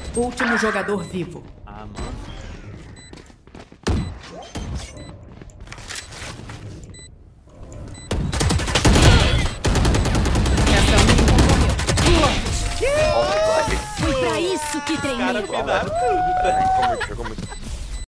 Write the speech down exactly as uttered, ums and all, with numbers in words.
Último jogador vivo. Ah, mano. Essa um morreu. Nossa, vai. Foi pra isso que treinei. Cara, cuidado. Jogou muito, jogou muito.